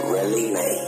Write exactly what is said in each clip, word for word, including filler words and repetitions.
really made.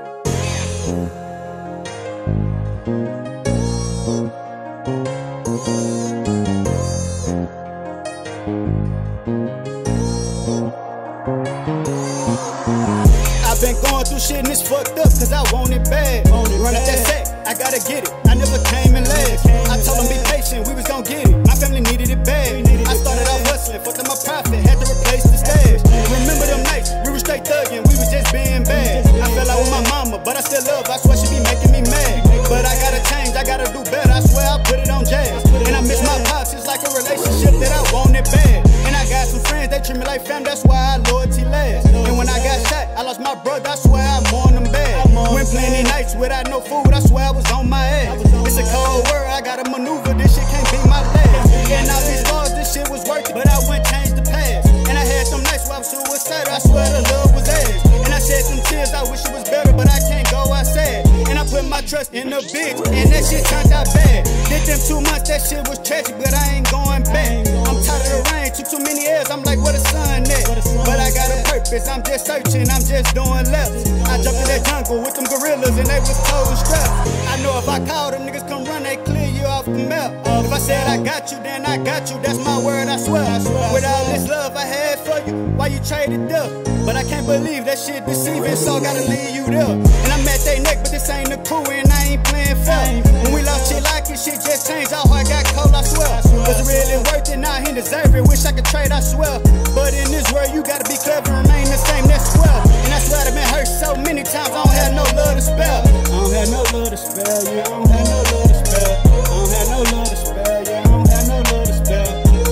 I've been going through shit and it's fucked up cause I want it bad. Run up that sack, I gotta get it. I never came in last. I told them be patient, we was gon' get it. My family needed it bad. I started out hustling, fucked up my profit, had to replace the stash. Remember them nights, we were straight thugging, we was just being bad. I fell out with my mama, but I still love her. I swear she be making me mad. But I gotta change, I gotta do better. I swear I put it on jazz. And I miss my pops, it's like a relationship that I want it bad. And I got some friends, they treat me like fam, that's why I loyalty last. And when I got shot, I lost my brother, I swear I mourn them bad. Went plenty nights without no food, I swear I was on my ass. It's a cold world, I gotta maneuver, this shit can't be my last. And all these scars, this shit was worth it, but I went change the past. And I had some nights where I was suicidal, I swear the love was ass. And I shed some tears, I wish it was better, but I can't go outside. And I put my trust in the bitch, and that shit turned out bad. Did them two months, that shit was tragic, but I ain't going back. I'm tired of the rain, took too many years, I'm like, where the sun at? But I got a purpose, I'm just searching, I'm just doing left. I jumped in that jungle with them gorillas, and they was cold and strapped. I know if I call them niggas come run, they clear you off the map. If I said I got you, then I got you, that's my word, I swear. With all this love I had for you, why you traded up? But I can't believe that shit deceiving, so I gotta leave you there. And I'm at they neck, but this ain't the crew, and I ain't playing fair. When we lost shit like it, shit just changed, our heart got cold, I swear. Was it really worth it? Nah, he deserve it, wish I could trade, I swear. But in this world, you gotta be clever, remain the same, that's swell. And that's why I've been hurt so many times, I don't have no love to spare. I don't have no love to spare, yeah, I don't have no love to spare. I don't have no love to spare, yeah, I don't have no love to spare.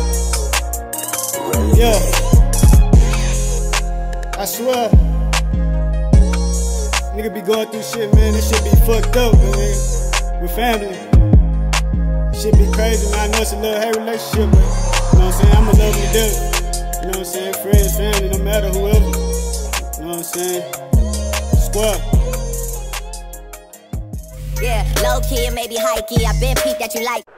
Yeah, I swear. Nigga be going through shit, man, this shit be fucked up, man. With family. Shit be crazy, man, I know it's a love hate relationship, but you know what I'm saying, I'ma love you to death. You know what I'm saying, friends, family, no matter whoever. You know what I'm saying, squad. Yeah, low key and maybe high key, I been peeped that you like.